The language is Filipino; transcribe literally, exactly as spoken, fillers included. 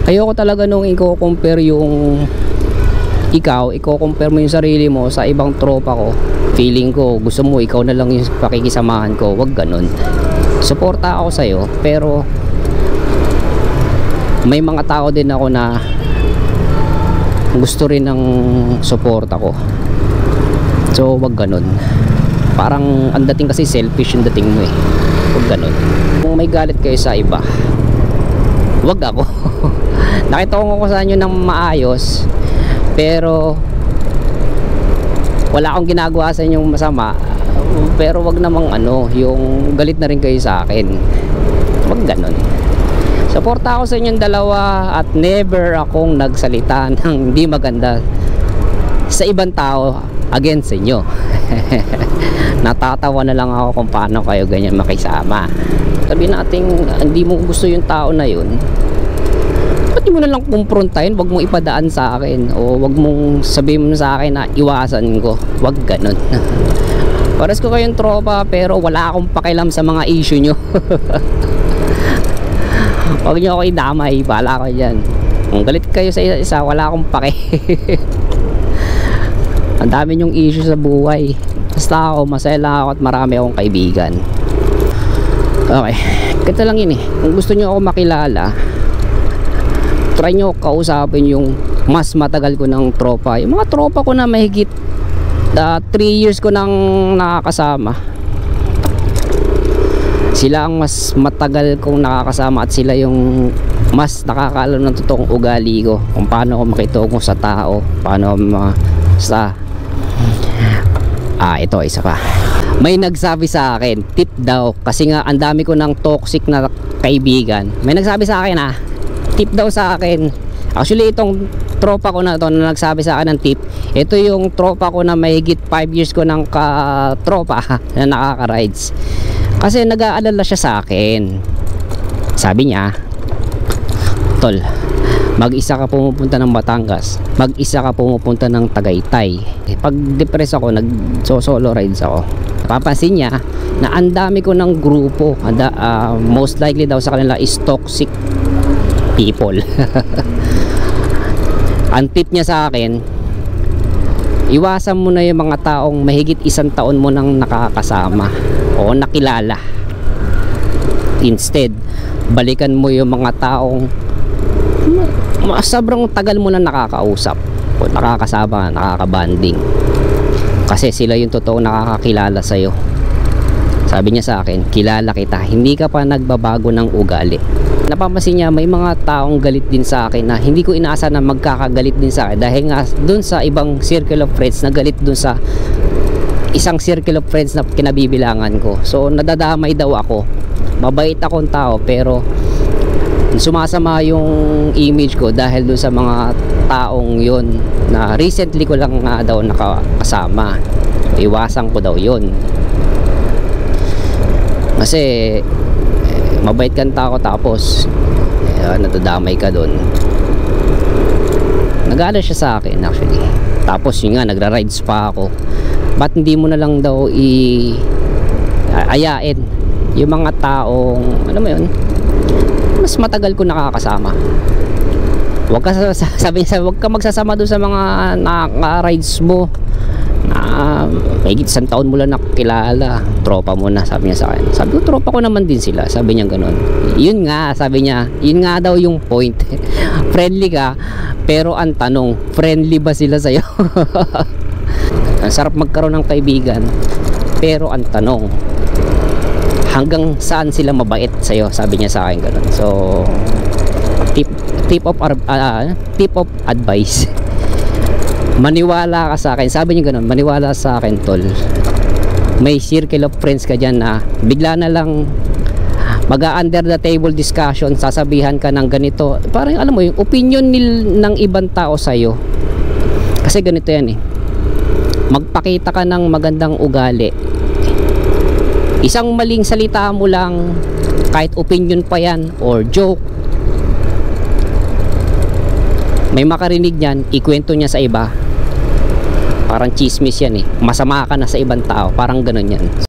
Ayoko talaga nung i-compare yung ikaw, i-compare mo yung sarili mo sa ibang tropa ko. Feeling ko gusto mo ikaw na lang yung pakikisamahan ko. Wag ganun. Suporta ako sa'yo, pero may mga tao din ako na gusto rin ng suporta ko. So wag ganun. Parang ang dating kasi selfish yung dating mo eh. Wag ganun. Kung may galit kayo sa iba, wag ako. Nakitungo ko sa inyo ng maayos, pero wala akong ginagawa sa inyong masama. Pero wag namang ano, yung galit na rin kayo sa akin. Wag ganun. Suporta ako sa inyong dalawa at never akong nagsalita ng hindi maganda sa ibang tao against sa inyo. Natatawa na lang ako kung paano kayo ganyan makisama. Sabi natin hindi mo gusto yung tao na yun, ba't mo na lang kumprontahin? Wag mong ipadaan sa akin, o wag mong sabihin mo sa akin na iwasan ko. Wag ganun. Pares ko kayong tropa, pero wala akong pakialam sa mga issue nyo. Wag nyo ako idamay, bahala ko dyan. Kung galit kayo sa isa-isa, wala akong pake. Ang dami nyong issue sa buhay. Basta ako, masaya lang ako at marami akong kaibigan. Okay, kaya lang yun eh. Kung gusto nyo ako makilala, try nyo kausapin yung mas matagal ko ng tropa. Yung mga tropa ko na mahigit three years ko nang nakakasama, sila ang mas matagal kong nakakasama at sila yung mas nakakaalam ng totoong ugali ko, kung paano ako makitungo sa tao, paano ma sa ah ito isa pa. May nagsabi sa akin, tip daw, kasi nga ang dami ko ng toxic na kaibigan. May nagsabi sa akin ah, tip daw sa akin. Actually itong tropa ko na to na nagsabi sa akin ng tip, ito yung tropa ko na mahigit five years ko ng ka-tropa na nakaka-rides. Kasi nag-aalala siya sa akin. Sabi niya, tol, mag-isa ka pumupunta ng Batangas, mag-isa ka pumupunta ng Tagaytay. Eh, pag depressed ako, nag-solo rides ako. Papansin niya na ang dami ko ng grupo, anda, uh, most likely daw sa kanila is toxic people. Ang tip niya sa akin, iwasan mo na yung mga taong mahigit isang taon mo nang nakakasama o nakilala. Instead, balikan mo yung mga taong sobrang tagal mo na nakakausap o nakakasama, nakakabanding, kasi sila yung totoong nakakakilala sa'yo. Sabi niya sa akin, kilala kita, hindi ka pa nagbabago ng ugali. Napapansin niya may mga taong galit din sa akin na hindi ko inaasa na magkakagalit din sa akin, dahil nga dun sa ibang circle of friends na galit dun sa isang circle of friends na kinabibilangan ko. So nadadamay daw ako. Mabait akong tao, pero sumasama yung image ko dahil dun sa mga taong yun na recently ko lang nga daw nakasama. Iwasan ko daw yun, kasi eh, mabait kang tao tapos eh, nadadamay ka dun. Nag-aalala siya sa akin actually, tapos yun nga nagra-rides pa ako. Ba't hindi mo na lang daw i ayain yung mga taong ano mo yun, mas matagal ko nakakasama. Huwag ka sabi niya, huwag ka magsasama doon sa mga nakaka-rides mo na may isang taon mo lang nakilala, tropa mo na, sabi niya sa akin. Sabi ko, tropa ko naman din sila, sabi niya ganun. Yun nga, sabi niya, yun nga daw yung point. Friendly ka, pero ang tanong, friendly ba sila sa'yo? Ang sarap magkaroon ng kaibigan, pero ang tanong, hanggang saan sila mabait sa'yo, sabi niya sa akin ganun. So tip, tip of uh, tip of advice, maniwala ka sa akin, sabi niya ganun, maniwala sa akin tol. May circle of friends ka dyan na bigla na lang mag-under the table discussion, sasabihan ka ng ganito, parang alam mo yung opinion nil ng ibang tao sa'yo. Kasi ganito yan eh, magpakita ka ng magandang ugali, isang maling salita mo lang, kahit opinion pa yan or joke, may makarinig niyan, ikwento niya sa iba, parang chismis yan eh, masama ka na sa ibang tao, parang ganun yan.